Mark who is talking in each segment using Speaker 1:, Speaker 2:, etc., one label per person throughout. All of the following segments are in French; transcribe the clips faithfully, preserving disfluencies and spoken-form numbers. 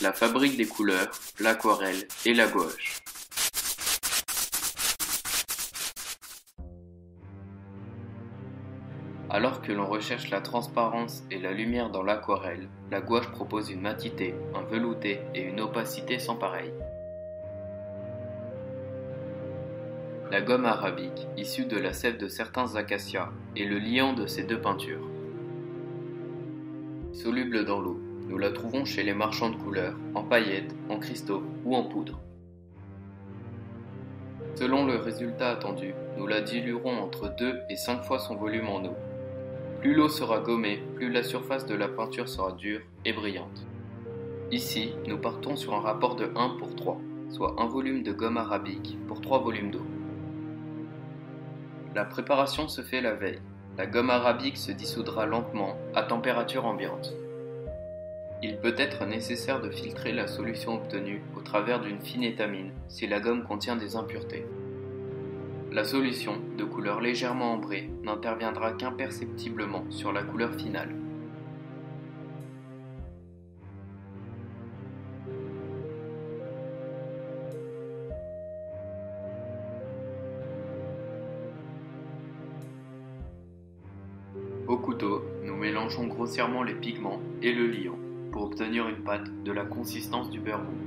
Speaker 1: la fabrique des couleurs, l'aquarelle et la gouache. Alors que l'on recherche la transparence et la lumière dans l'aquarelle, la gouache propose une matité, un velouté et une opacité sans pareil. La gomme arabique, issue de la sève de certains acacias, est le liant de ces deux peintures. Soluble dans l'eau, nous la trouvons chez les marchands de couleurs, en paillettes, en cristaux ou en poudre. Selon le résultat attendu, nous la diluerons entre deux et cinq fois son volume en eau. Plus l'eau sera gommée, plus la surface de la peinture sera dure et brillante. Ici, nous partons sur un rapport de un pour trois, soit un volume de gomme arabique pour trois volumes d'eau. La préparation se fait la veille. La gomme arabique se dissoudra lentement à température ambiante. Il peut être nécessaire de filtrer la solution obtenue au travers d'une fine étamine si la gomme contient des impuretés. La solution, de couleur légèrement ambrée, n'interviendra qu'imperceptiblement sur la couleur finale. Au couteau, nous mélangeons grossièrement les pigments et le liant pour obtenir une pâte de la consistance du beurre mou.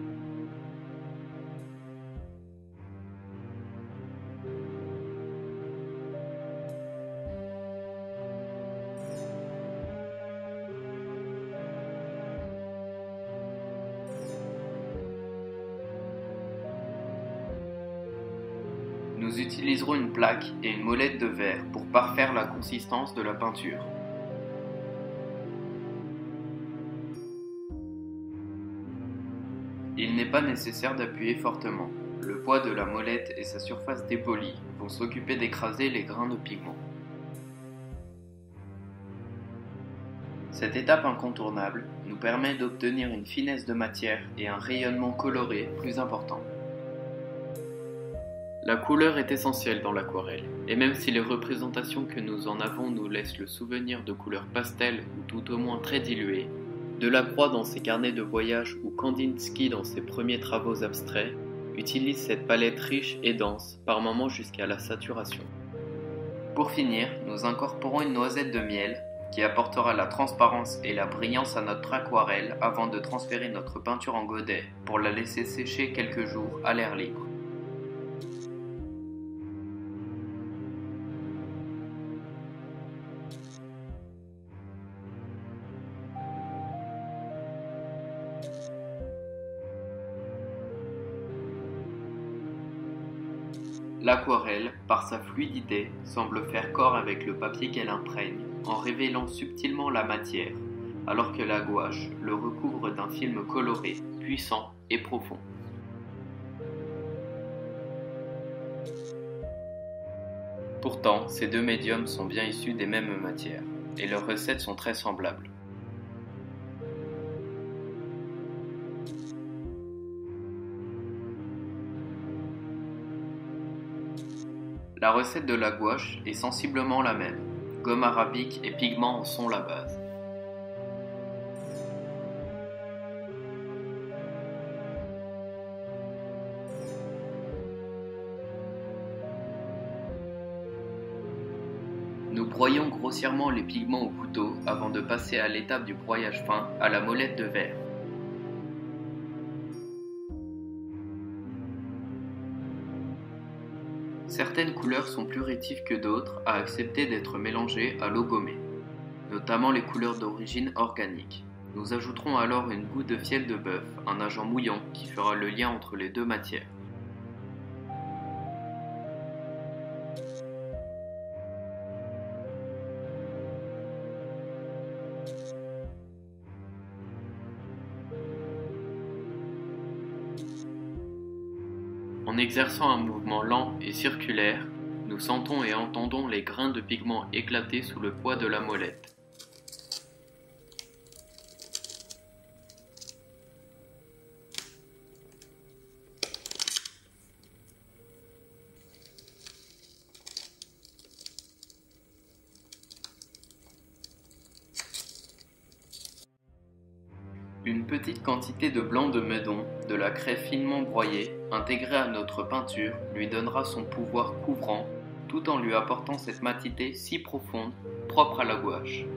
Speaker 1: Nous utiliserons une plaque et une molette de verre pour parfaire la consistance de la peinture. Il n'est pas nécessaire d'appuyer fortement. Le poids de la molette et sa surface dépolie vont s'occuper d'écraser les grains de pigment. Cette étape incontournable nous permet d'obtenir une finesse de matière et un rayonnement coloré plus important. La couleur est essentielle dans l'aquarelle, et même si les représentations que nous en avons nous laissent le souvenir de couleurs pastel ou tout au moins très diluées, Delacroix dans ses carnets de voyage ou Kandinsky dans ses premiers travaux abstraits utilisent cette palette riche et dense, par moments jusqu'à la saturation. Pour finir, nous incorporons une noisette de miel qui apportera la transparence et la brillance à notre aquarelle avant de transférer notre peinture en godet pour la laisser sécher quelques jours à l'air libre. L'aquarelle, par sa fluidité, semble faire corps avec le papier qu'elle imprègne, en révélant subtilement la matière, alors que la gouache le recouvre d'un film coloré, puissant et profond. Pourtant, ces deux médiums sont bien issus des mêmes matières, et leurs recettes sont très semblables. La recette de la gouache est sensiblement la même. Gomme arabique et pigments en sont la base. Nous broyons grossièrement les pigments au couteau avant de passer à l'étape du broyage fin à la molette de verre. Certaines couleurs sont plus rétives que d'autres à accepter d'être mélangées à l'eau gommée, notamment les couleurs d'origine organique. Nous ajouterons alors une goutte de fiel de bœuf, un agent mouillant qui fera le lien entre les deux matières. En exerçant un mouvement lent et circulaire, nous sentons et entendons les grains de pigment éclater sous le poids de la molette. Une Une petite quantité de blanc de meudon, de la craie finement broyée, intégrée à notre peinture, lui donnera son pouvoir couvrant, tout en lui apportant cette matité si profonde, propre à la gouache.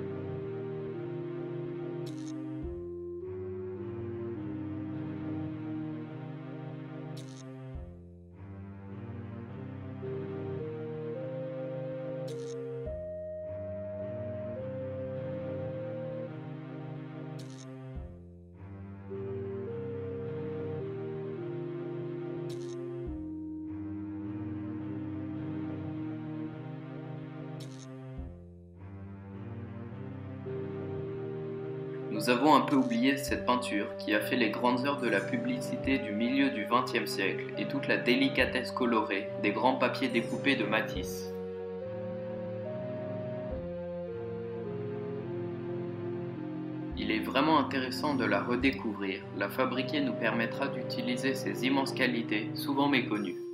Speaker 1: Nous avons un peu oublié cette peinture qui a fait les grandes heures de la publicité du milieu du vingtième siècle et toute la délicatesse colorée des grands papiers découpés de Matisse. Il est vraiment intéressant de la redécouvrir, la fabriquer nous permettra d'utiliser ses immenses qualités souvent méconnues.